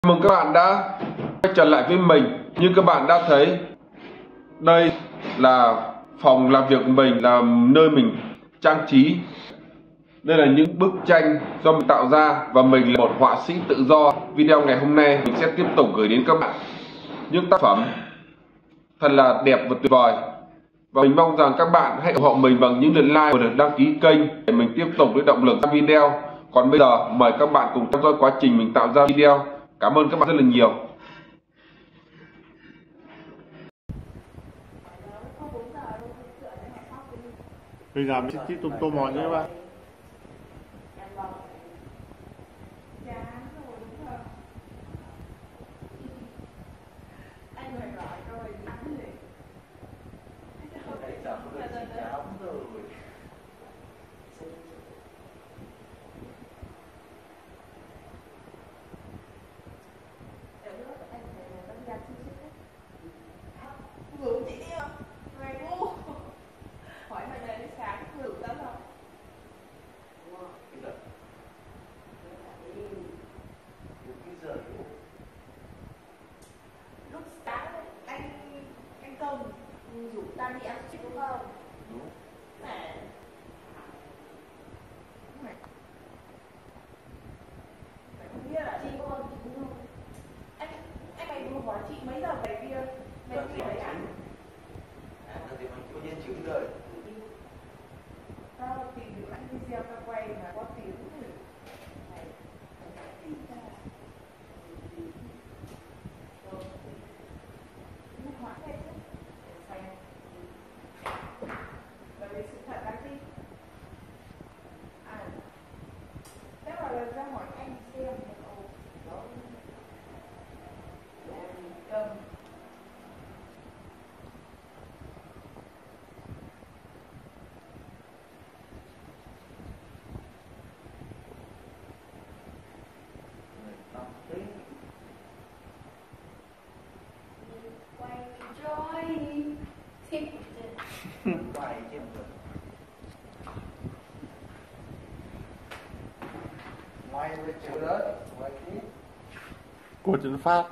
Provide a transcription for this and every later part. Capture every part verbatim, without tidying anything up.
Chào mừng các bạn đã quay trở lại với mình. Như các bạn đã thấy, đây là phòng làm việc của mình, là nơi mình trang trí. Đây là những bức tranh do mình tạo ra và mình là một họa sĩ tự do. Video ngày hôm nay mình sẽ tiếp tục gửi đến các bạn những tác phẩm thật là đẹp và tuyệt vời. Và mình mong rằng các bạn hãy ủng hộ mình bằng những lượt like và lượt đăng ký kênh để mình tiếp tục với động lực ra video. Còn bây giờ mời các bạn cùng theo dõi quá trình mình tạo ra video. Cảm ơn các bạn rất là nhiều. Bây giờ mình sẽ tiếp tục tô màu nhé các bạn. Ngủ chị đi không? Mày ngu. Hỏi mày này đến sáng ngủ tao rồi. Lúc sáng anh anh Công rủ ta đi ăn chị đúng không? Đúng. Mẹ. Mày. Mày không biết là chị có con đúng không? Anh anh mày vừa hỏi chị mấy giờ về kia? Mày chị đấy à? Thì mình có nhân chữ rồi. Tao tìm được anh video tao quay mà có tiếng rồi. Này, tìm ra. Rồi. Nó hóa hết chứ. Để xem. Bởi vì sự thật đáng tin. À. Thế mà lần ra hỏi anh xem. Ồ, đó. Cầm. Quay rồi thích Quay chứ. Quay với chữ đó, quay tiếp. Của Trấn Pháp.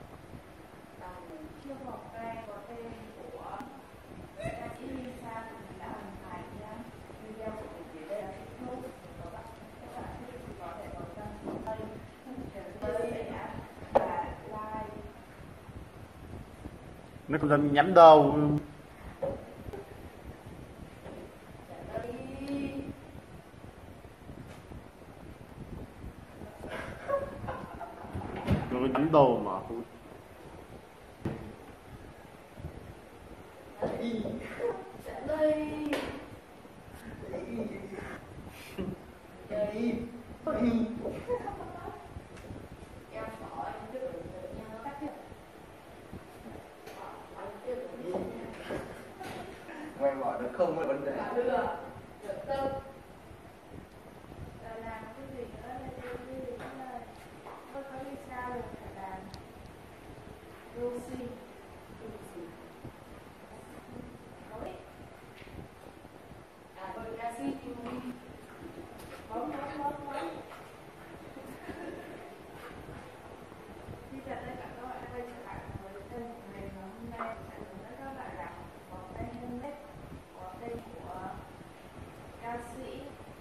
chưa bỏ tay có tên của ca sĩ Lisa thì mình đã hoàn thành nhá. Video của mình dưới đây là kết thúc. Các bạn các bạn có thể vào trang đây đây và like. Nó còn dân nhắn đầu. Nó có nhắn đầu mà. Đây. Đây. Em sợ anh biết được nha, nó cắt hết. Quay bỏ nó không có vấn đề. Đưa. Được đâu. Rồi làm cái gì nữa đây, đây, đây, đây. Tôi có đi sao rồi phải làm. Lucy. Lucy. Nói. À, tôi ca sĩ Yumi. Bóng, bóng, bóng, bóng. Bây giờ tất cả các bạn đã quay trở lại với kênh của mình và hôm nay sẽ hướng dẫn các bạn làm có tên handmade, có tên của ca sĩ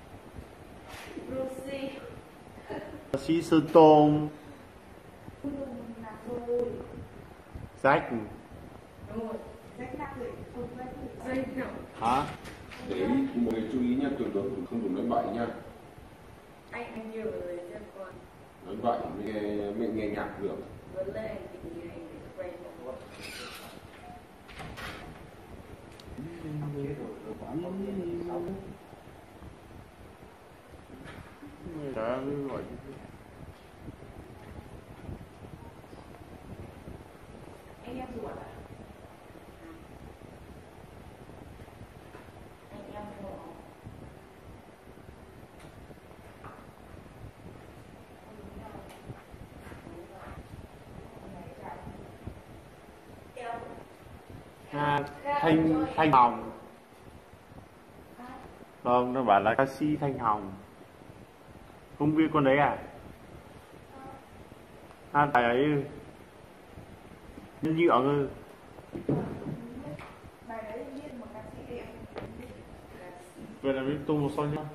Lucy. Ca sĩ Sơn Tùng. Nạc rồi. Rách. Đúng rồi, rách nạc rồi, không rách rồi. Dây kiểu. Hả? Để ý, mọi người chú ý nha, tuyệt đối không được nói bậy nha. Anh anh nhiều rồi xem con. Nói bậy mới nghe, mới nghe nhạc được. Vấn đề anh thì anh để quay một một. Trời ơi, gọi. Anh em ruột à? Anh em ruột. À, Thanh Thanh Hồng. Vâng, nó bảo là ca sĩ Thanh Hồng. Không biết con đấy à? à tại ấy nhân dựa cơ bài đấy viết một ca sĩ đẹp. vậy là biết tu một son nhá.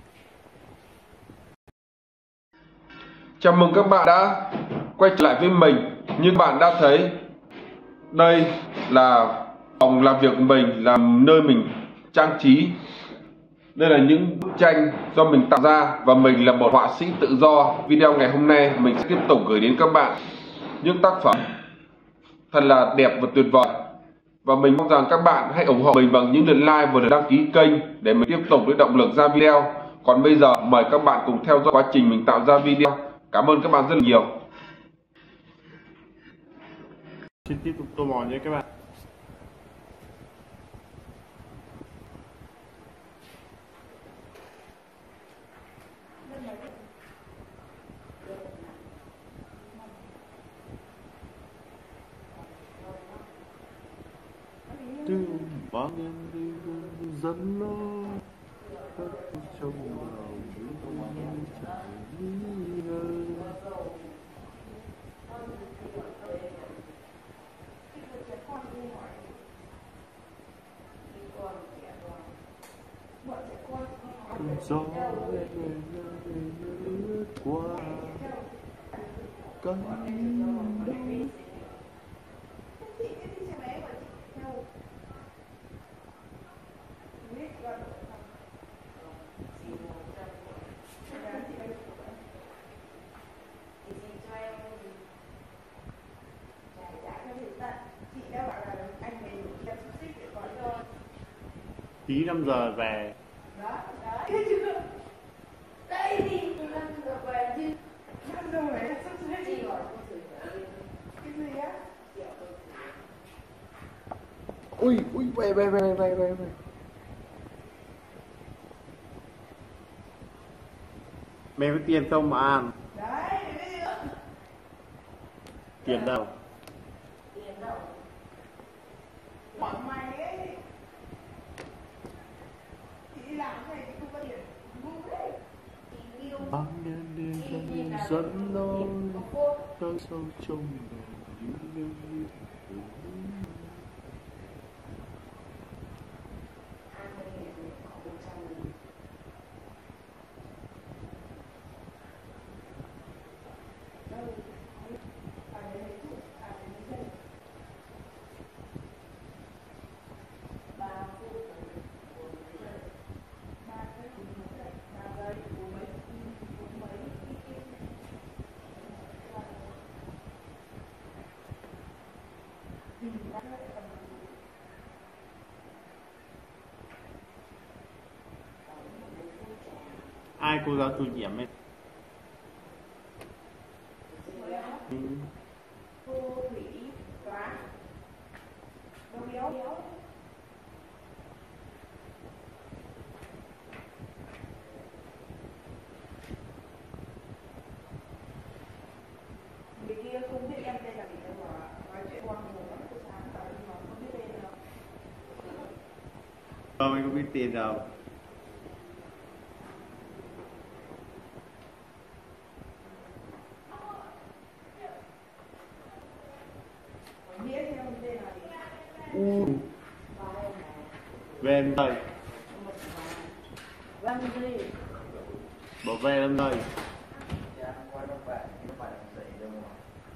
Chào mừng các bạn đã quay trở lại với mình. Như bạn đã thấy, đây là phòng làm việc của mình, là nơi mình trang trí. Đây là những bức tranh do mình tạo ra và mình là một họa sĩ tự do. Video ngày hôm nay mình sẽ tiếp tục gửi đến các bạn những tác phẩm thật là đẹp và tuyệt vời. Và mình mong rằng các bạn hãy ủng hộ mình bằng những lượt like và lượt đăng ký kênh để mình tiếp tục với động lực ra video. Còn bây giờ mời các bạn cùng theo dõi quá trình mình tạo ra video. Cảm ơn các bạn rất là nhiều. Xin tiếp tục tô màu nhé các bạn. Từ bao nhân đi dẫn nó trong lòng gió lướt qua cánh đồng. Tí năm giờ về. Đó, đó, thấy chưa? Đây thì năm giờ về chứ. Năm giờ về là sắp xếp gì rồi? Cái gì á? Ui, ui, về, về, về, về, về, về. Mẹ có tiền không mà ăn? Đấy, bây giờ. Tiền đâu? Tiền đâu? Bọn mày ấy. Chị làm cái này thì không có tiền. Ngu đấy. Chị yêu. Bao nhân đêm trong dẫn lối đau sâu trong lòng những đêm ai cô giáo chủ nhiệm ấy. Ừ. Cô Thủy Toán. Đâu béo béo. Người kia không biết em tên là gì đâu mà nói chuyện qua nhiều lắm, cô sáng bảo nhưng mà không biết tên đâu. Ờ, mình không biết tiền đâu. Nghĩa theo tên là gì? U. Về em đây. Văn gì? Bỏ về em đây. Dạ, hôm qua nó bạn, nó bạn dậy đâu mà.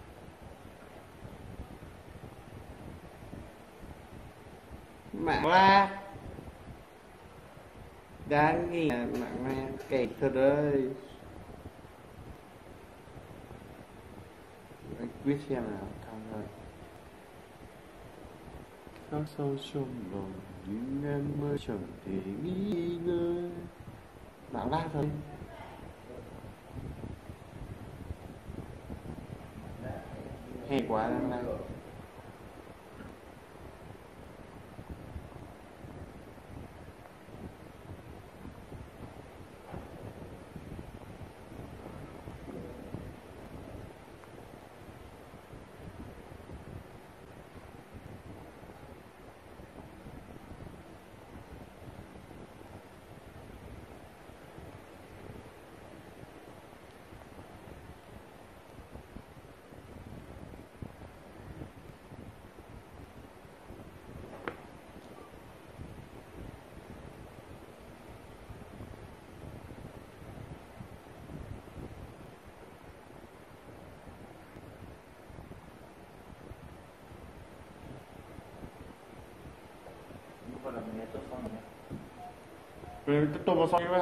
Mạng la. Đáng nghi là mạng la kẹt thật ơi. Anh quyết xem nào, thằng ơi. Khắc sâu trong lòng nhưng em mới chẳng thể nghĩ ngơi. Mạng la thôi. Hay quá đang la. Thôi là mình nghe tốt xong rồi nhé. Mình tôi vào xong như vậy.